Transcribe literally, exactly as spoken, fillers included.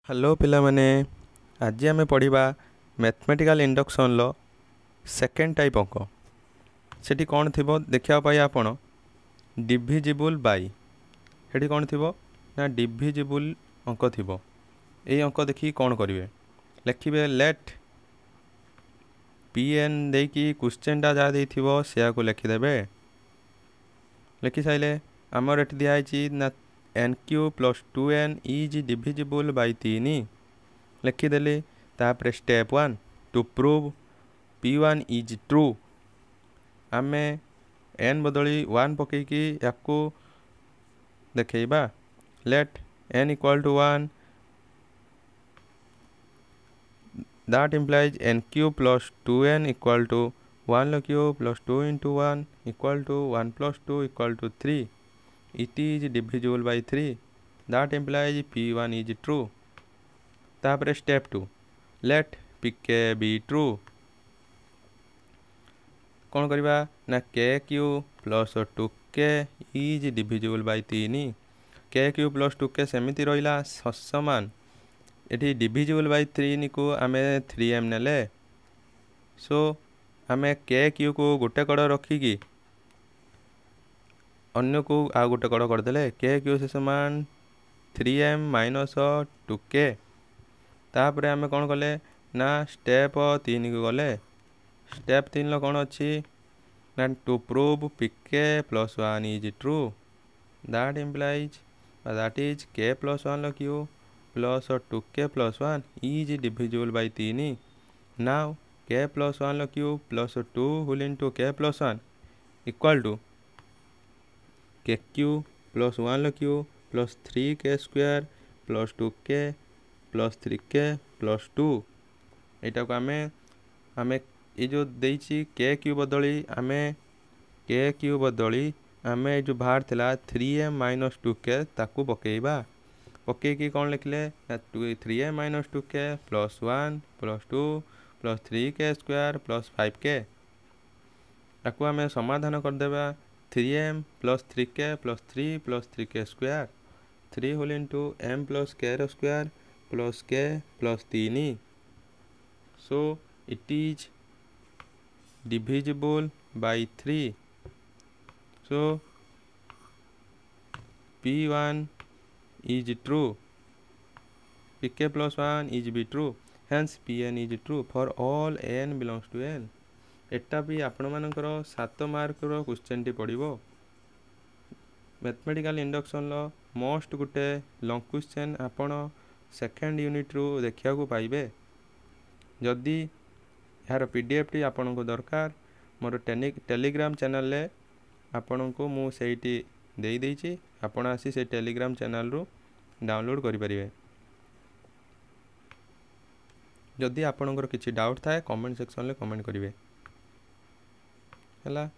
Hello पिला माने आज आम पढ़ा मैथमेटिकल इंडक्शन लो सेकेंड टाइप अंक सेठी कौन थी देखा आपण डिविजिबल बाई सेठी कौन थी ना डिविजिबल अंक थी। यही अंक देखिए कौन करेंगे लिखे लेट पी एन देकी क्वेश्चन टा जहाँ देथिबो सेया को लिखिदेवे। लिखि साइले आमर एटी दिखाई ना N cube plus two N is divisible by तीन लिखिदेली। तापर step one to prove P one is true आम एन बदली वन पकईकी या देखा let N equal to one that implies N cube plus two N equal to one cube plus two into one equal to one plus two equal to three it is divisible by three that implies P one is true. तापर step two let P K be true कौन करवा ना K cube plus two K is divisible by तीन K cube plus two के सेमती रहा समान ये डिविजिबल बाई तीन को आम थ्री एम नेले सो आम के क्यू को गोटे कड़ रखिकी अन्य को आ गोटे कड़ करदे के क्यू से समान थ्री एम माइनस टू के। तापर आम कौन कले ना स्टेप तीन को गले स्टेप तीन लो कौन अच्छी ना to prove P K plus one is true that implies that is K plus one cube plus two K plus one is divisible by तीन। Now K plus one cube plus two whole into K plus one equal to K cube plus one cube plus three K square plus two K plus three K plus two यहाँ को आम आम ये जो देची के Q बदली आम के क्यू बदली आम जो बाहर थिला थ्री एम माइनस टू के ताकू पकेबा पकईकी कौन लिखले two three M minus two K plus one plus two plus three K square plus five K ताकू आम समाधान करदेबा three M plus three K plus three plus three K square three whole into M plus K square plus K plus तीन so it is divisible by three so P one is true P K plus one is be true hence P N is true for all N belongs to N. एटा भी आपण मानकर सात mark रो question टी पड़िबो mathematical induction लो most गुटे लॉन्ग क्वेश्चन आपण सेकेंड यूनिट रू देखा पाइबे। जदि यार पीडीएफ टी आपण को दरकार मोर टेलीग्राम चैनल रे आपण को मु सेठी देई देइछि आपण आसी से टेलीग्राम चैनल रू डाउनलोड करि परिबे। जदि आपणकर किछि डाउट थाए कमेंट सेक्शन ले कमेंट करिवे हला।